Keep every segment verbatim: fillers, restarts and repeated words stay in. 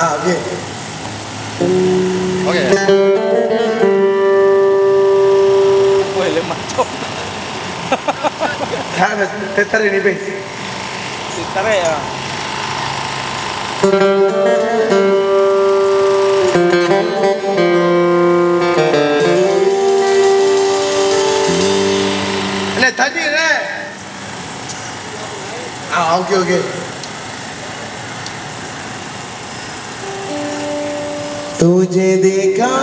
Ah, okey. Okey. Woi, lemah cok. Sana tarik ni bes. Tarik ya. Ini tadi ni. Ah, okey okey. तुझे देखा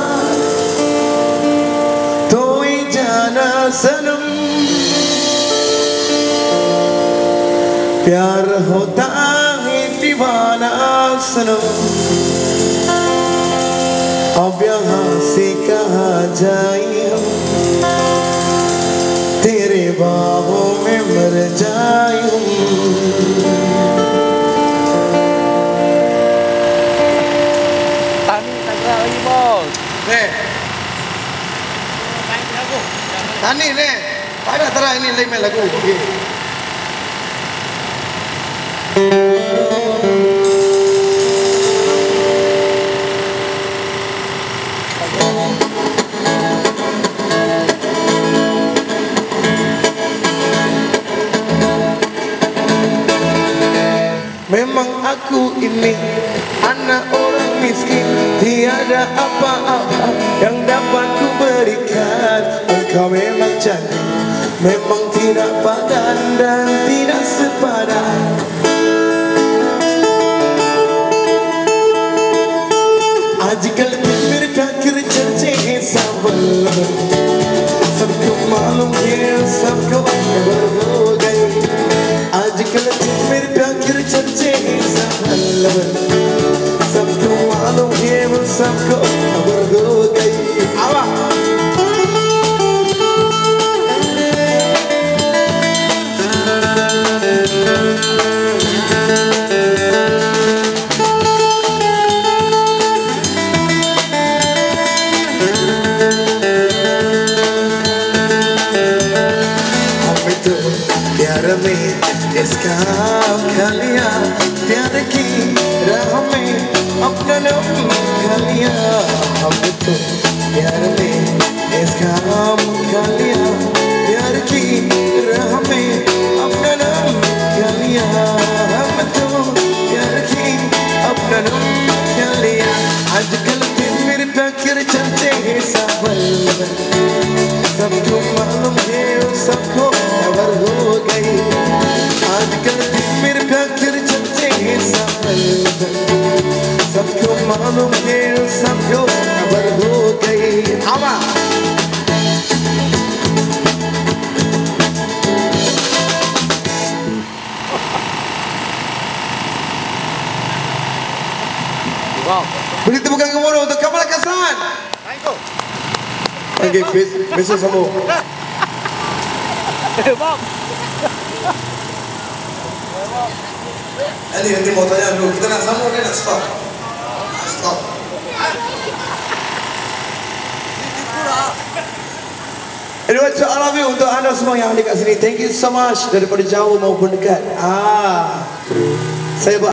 तो ही जाना सनम प्यार होता है दीवाना सनम अब यहाँ से कहाँ जाए हम तेरे बाहों में मर जाए हम Nih, Tani nih, ada terang ini lima lagu. Okay. Memang aku ini anak orang miskin, tiada apa-apa yang dapat ku berikan. Engkau memang cantik, memang tidak padan dan tidak sepadan. आजकल दिल मेरे प्यार चर्चे हैं सावन सबको मालूम है सबको खबर हो गई आजकल दिल मेरे प्यार चर्चे हैं सावन सबको मालूम है वो सबको खबर हो गई आवा प्यार में इसका खा लिया प्यार की राह में अपना नाम खा लिया हम तो प्यार में इसका खा लिया प्यार की राह में अपना नाम खा लिया हम तो प्यार की अपना नाम खा लिया आजकल दिन मेरे प्यार चलते हैं सावन सबको मालूम है सबको खबर हो गई आजकल दिन मेरे प्यार चलते हैं सावन सबको मालूम है सबको खबर हो गई आवा wow. Beri tepukan gemuruh untuk Kamal Kasan. Okey, besok sambung. Eh, Bob. Nanti nanti mau tanya dulu, kita nak sambung ke nak stop? Stop. Anyway, to all of you, untuk anda semua yang ada kat sini, thank you so much daripada jauh maupun dekat. Ah, saya